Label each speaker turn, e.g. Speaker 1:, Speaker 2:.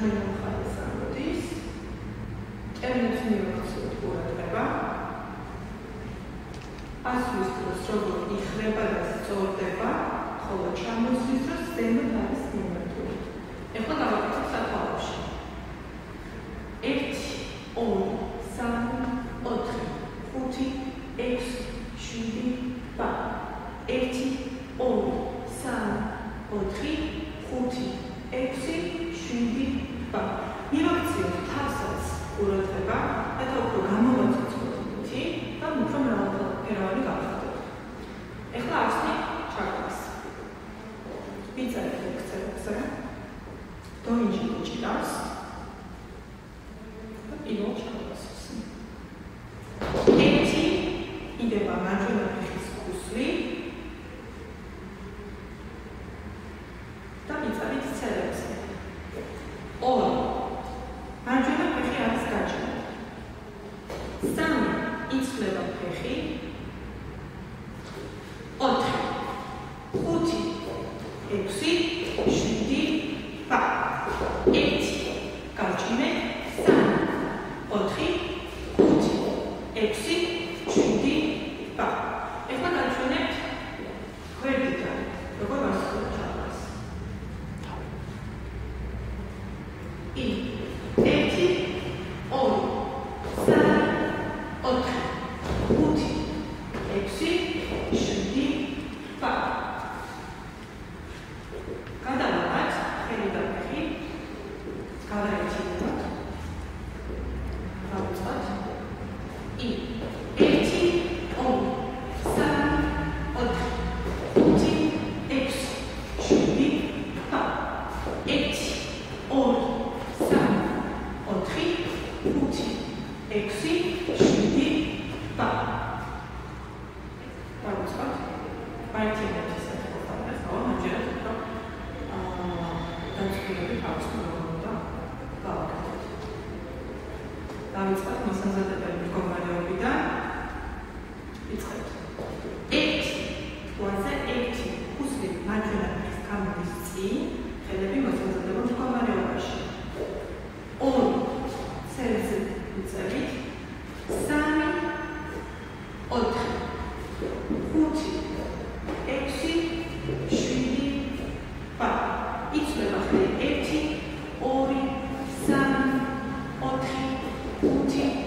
Speaker 1: მარჯვენა მხარეს ამოდის. ტერმინს მივახციოთ ყურადღება. ასვლის დროს როგორ იხრება და სწორდება, ხოლო ჩამოსვლის დროს ზემოთ არის მიმართული. ეხლა დავაკეთებ სათავეში. 1, 2, 3, 4, 5, 6, 7, 8. 1, 2, 3, 4, 5, 6, 7, 8. მივაქციოთ თავსაც ყურადღება და უფრო გამოვაცოცხლოთ ნივთი და უფრო მრავალფეროვანი გავხადოთ. ეხლა ახსნით ჩაკვას. ვიწერეთ ლექციებზე. დოინჯი ჭირავს და პირველ ჩაკვას. 1 იდება მარჯვენა ფეხის ქუსლი და ვიწერეთ ცელებზე. 2 მარჯვენა ფეხი არის გაჭრილი. 3 იცვლება ფეხი. 4 5 6 7 8. 1 გაჭრილი. 3 4 5 6 7 8. ეხლა გაჩვენებთ გვერდიდან როგორ ვასწავლოთ ჩაკვას. 1 2 3 4 5 6 7 8. გადავაბართ ხელი და ფეხი. გადაიჭიროთ. დავიწყოთ. 1 2 3 4 5 6 7 8. 1 2 3 4 5 6 7 8. დავიწყოთ. მარჯვენა ფეხი ამჯერად უფრო დაწყებებით ავსტრალია და გავაკეთოთ. დავიწყოთ მოსამზადებელი მდგომარეობიდან. ვიწყებთ. 1 თვალზე 1 ქუსლი მარჯვენა ფეხის გამოდის წინ, ხელები მოსამზადებელ მდგომარეობაში. 2 ცელზე ვიწერით. 3 4 5 6 7 8. იცვლება ხელი 1 2 3 4 5